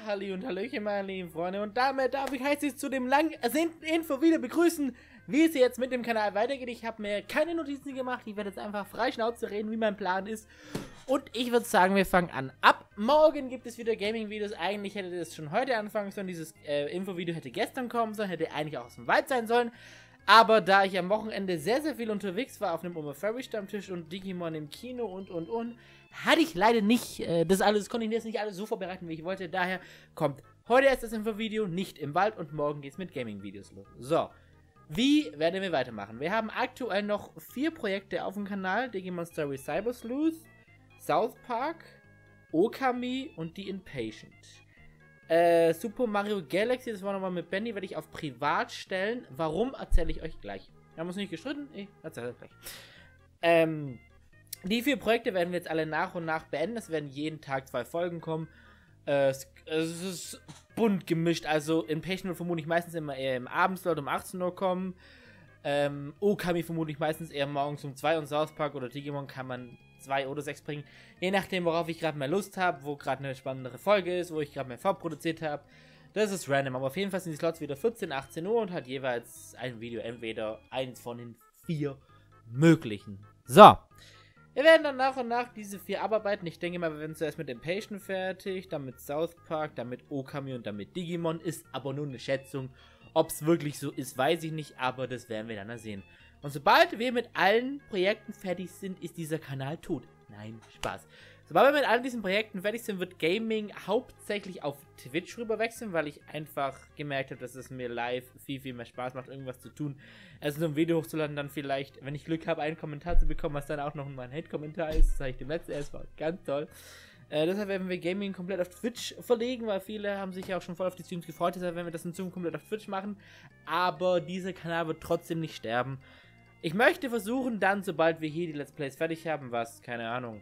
Halli und Hallöchen, meine lieben Freunde. Und damit darf ich herzlich zu dem lang ersehnten Info wieder begrüßen, wie es jetzt mit dem Kanal weitergeht. Ich habe mir keine Notizen gemacht. Ich werde jetzt einfach frei Schnauze reden, wie mein Plan ist. Und ich würde sagen, wir fangen an. Ab morgen gibt es wieder Gaming-Videos. Eigentlich hätte das schon heute anfangen sollen. Dieses Info-Video hätte gestern kommen sollen. Hätte eigentlich auch aus dem Wald sein sollen. Aber da ich am Wochenende sehr, sehr viel unterwegs war auf einem Oma-Furry-Stammtisch und Digimon im Kino und, hatte ich leider nicht, konnte ich jetzt nicht alles so vorbereiten, wie ich wollte. Daher kommt heute erst das Info-Video, nicht im Wald, und morgen geht es mit Gaming-Videos los. So, wie werden wir weitermachen? Wir haben aktuell noch 4 Projekte auf dem Kanal: Digimon Story Cyber Sleuth, South Park, Okami und The Impatient. Super Mario Galaxy, das war nochmal mit Benny, werde ich auf privat stellen. Warum, erzähle ich euch gleich. Wir haben uns nicht gestritten, ich erzähle euch gleich. Die 4 Projekte werden wir jetzt alle nach und nach beenden. Es werden jeden Tag 2 Folgen kommen. Es ist bunt gemischt, also Impatient wird vermutlich meistens immer eher im Abendslot um 18 Uhr kommen. Okami vermutlich meistens eher morgens um 2 und South Park oder Digimon kann man 2 oder 6 bringen. Je nachdem, worauf ich gerade mehr Lust habe, wo gerade eine spannendere Folge ist, wo ich gerade mehr vorproduziert habe. Das ist random, aber auf jeden Fall sind die Slots wieder 14, 18 Uhr und hat jeweils ein Video, entweder eins von den 4 möglichen. So, wir werden dann nach und nach diese 4 abarbeiten. Ich denke mal, wir werden zuerst mit Impatient fertig, dann mit South Park, dann mit Okami und dann mit Digimon. Ist aber nur eine Schätzung. Ob es wirklich so ist, weiß ich nicht, aber das werden wir dann sehen. Und sobald wir mit allen Projekten fertig sind, ist dieser Kanal tot. Nein, Spaß. Sobald wir mit all diesen Projekten fertig sind, wird Gaming hauptsächlich auf Twitch rüber wechseln, weil ich einfach gemerkt habe, dass es mir live viel, viel mehr Spaß macht, irgendwas zu tun. Also so ein Video hochzuladen, dann vielleicht, wenn ich Glück habe, einen Kommentar zu bekommen, was dann auch noch mal ein Hate-Kommentar ist. Das habe ich dem letzten erst, war ganz toll. Deshalb werden wir Gaming komplett auf Twitch verlegen, weil viele haben sich ja auch schon voll auf die Streams gefreut. Deshalb werden wir das in Zukunft komplett auf Twitch machen. Aber dieser Kanal wird trotzdem nicht sterben. Ich möchte versuchen, dann, sobald wir hier die Let's Plays fertig haben, was, keine Ahnung,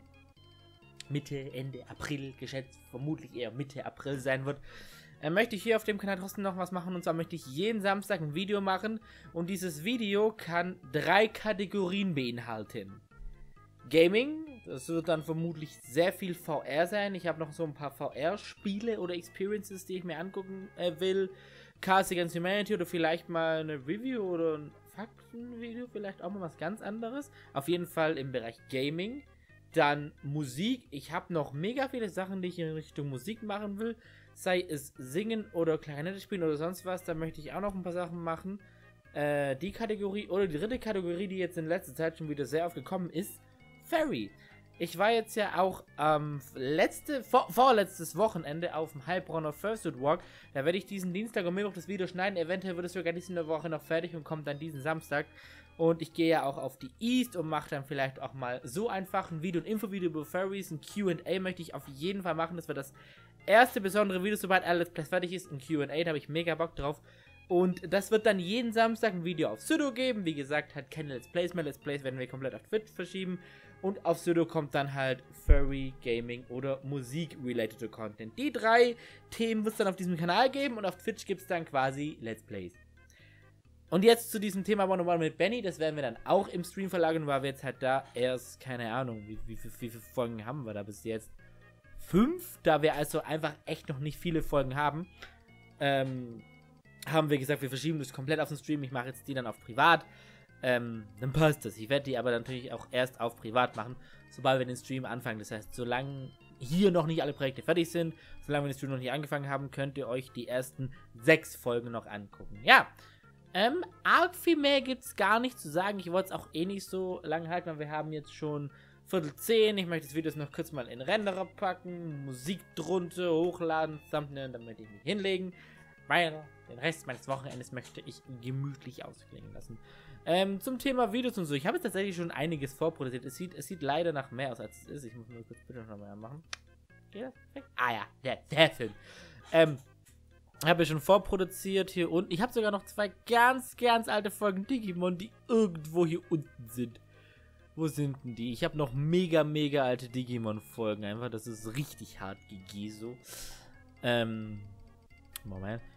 Mitte, Ende April geschätzt, vermutlich eher Mitte April sein wird, möchte ich hier auf dem Kanal trotzdem noch was machen. Und zwar möchte ich jeden Samstag ein Video machen. Und dieses Video kann 3 Kategorien beinhalten. Gaming, das wird dann vermutlich sehr viel VR sein. Ich habe noch so ein paar VR-Spiele oder Experiences, die ich mir angucken will. Cards Against Humanity oder vielleicht mal eine Review oder ein Faktenvideo, vielleicht auch mal was ganz anderes. Auf jeden Fall im Bereich Gaming. Dann Musik. Ich habe noch mega viele Sachen, die ich in Richtung Musik machen will. Sei es Singen oder Klarinette spielen oder sonst was. Da möchte ich auch noch ein paar Sachen machen. Die Kategorie oder die dritte Kategorie, die jetzt in letzter Zeit schon wieder sehr oft gekommen ist, Furry. Ich war jetzt ja auch vorletztes Wochenende auf dem Heilbronner Fursuit Walk. Da werde ich diesen Dienstag und Mittwoch das Video schneiden. Eventuell wird es sogar diese Woche noch fertig und kommt dann diesen Samstag. Und ich gehe ja auch auf die East und mache dann vielleicht auch mal so einfach ein Video, ein Infovideo über Furries, ein Q&A möchte ich auf jeden Fall machen. Das wird das erste besondere Video, sobald alles fertig ist, ein Q&A, da habe ich mega Bock drauf. Und das wird dann jeden Samstag ein Video auf Pseudo geben. Wie gesagt, halt keine Let's Plays mehr. Let's Plays werden wir komplett auf Twitch verschieben. Und auf Pseudo kommt dann halt Furry, Gaming oder Musik-related Content. Die 3 Themen wird es dann auf diesem Kanal geben und auf Twitch gibt es dann quasi Let's Plays. Und jetzt zu diesem Thema One-on-One mit Benny. Das werden wir dann auch im Stream verlagern, weil wir jetzt halt da erst, keine Ahnung, wie viele Folgen haben wir da bis jetzt? 5? Da wir also einfach echt noch nicht viele Folgen haben, haben wir gesagt, wir verschieben das komplett auf den Stream. Ich mache jetzt die dann auf privat. Dann passt das. Ich werde die aber natürlich auch erst auf privat machen, sobald wir den Stream anfangen. Das heißt, solange hier noch nicht alle Projekte fertig sind, solange wir den Stream noch nicht angefangen haben, könnt ihr euch die ersten 6 Folgen noch angucken. Ja, arg viel mehr gibt es gar nicht zu sagen. Ich wollte es auch eh nicht so lange halten, weil wir haben jetzt schon 9:45. Ich möchte das Video noch kurz mal in den Renderer packen, Musik drunter, hochladen, Thumbnail, damit ich mich hinlegen. Weil den Rest meines Wochenendes möchte ich gemütlich ausklingen lassen. Zum Thema Videos und so. Ich habe jetzt tatsächlich schon einiges vorproduziert. Es sieht leider nach mehr aus, als es ist. Ich muss nur kurz bitte noch mal machen. Geht das perfekt? Ah ja, der Film. Habe ich schon vorproduziert hier unten. Ich habe sogar noch 2 ganz, ganz alte Folgen Digimon, die irgendwo hier unten sind. Wo sind denn die? Ich habe noch mega, mega alte Digimon-Folgen. Einfach, das ist richtig hart GG so. Moment.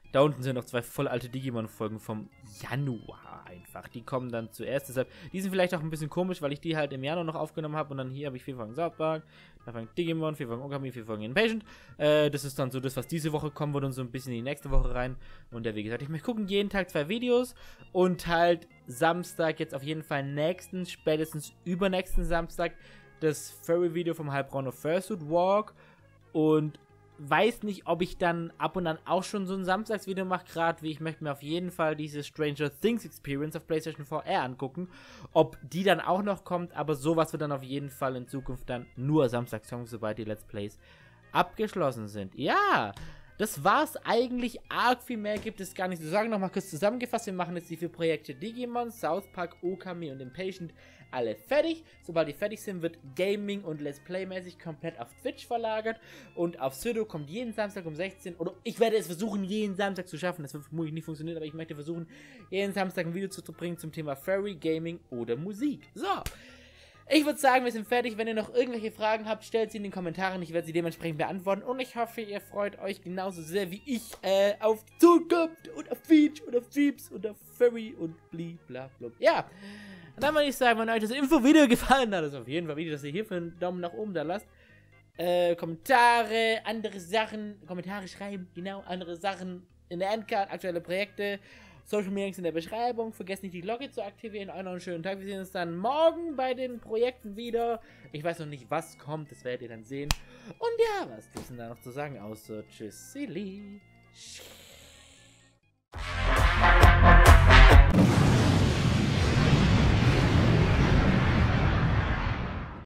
Da unten sind noch 2 voll alte Digimon-Folgen vom Januar einfach. Die kommen dann zuerst. Deshalb, die sind vielleicht auch ein bisschen komisch, weil ich die halt im Januar noch aufgenommen habe. Und dann hier habe ich 4 Folgen South Park, 4 Folgen Digimon, 4 Folgen Okami, 4 Folgen Inpatient. Das ist dann so das, was diese Woche kommen wird und so ein bisschen in die nächste Woche rein. Und wie gesagt, ich möchte gucken, jeden Tag 2 Videos. Und halt Samstag jetzt auf jeden Fall nächsten, spätestens übernächsten Samstag das Furry-Video vom Heilbronner Fursuit Walk. Und weiß nicht, ob ich dann ab und an auch schon so ein Samstagsvideo mache, gerade wie ich möchte mir auf jeden Fall diese Stranger Things Experience auf PlayStation 4 angucken, ob die dann auch noch kommt, aber sowas wird dann auf jeden Fall in Zukunft dann nur samstags kommen, sobald die Let's Plays abgeschlossen sind. Ja, das war's eigentlich, arg viel mehr gibt es gar nicht zu sagen. Nochmal kurz zusammengefasst, wir machen jetzt die 4 Projekte Digimon, South Park, Okami und Inpatient alle fertig. Sobald die fertig sind, wird Gaming und Let's Play mäßig komplett auf Twitch verlagert und auf Pseudo kommt jeden Samstag um 16, oder ich werde es versuchen, jeden Samstag zu schaffen, das wird vermutlich nicht funktionieren, aber ich möchte versuchen, jeden Samstag ein Video zu bringen zum Thema Furry, Gaming oder Musik. So, ich würde sagen, wir sind fertig. Wenn ihr noch irgendwelche Fragen habt, stellt sie in den Kommentaren. Ich werde sie dementsprechend beantworten. Und ich hoffe, ihr freut euch genauso sehr wie ich auf die Zukunft und auf Feach und auf Jeeps und auf Furry und blablabla. Ja, und dann würde ich sagen, wenn euch das Info-Video gefallen hat, ist auf jeden Fall wichtig, dass ihr hierfür einen Daumen nach oben da lasst. Kommentare, andere Sachen, Kommentare schreiben, genau, andere Sachen in der Endcard, aktuelle Projekte. Social Media in der Beschreibung. Vergesst nicht die Glocke zu aktivieren. Euch noch einen schönen Tag. Wir sehen uns dann morgen bei den Projekten wieder. Ich weiß noch nicht, was kommt. Das werdet ihr dann sehen. Und ja, was gibt es denn da noch zu sagen? Außer Tschüss, Silly.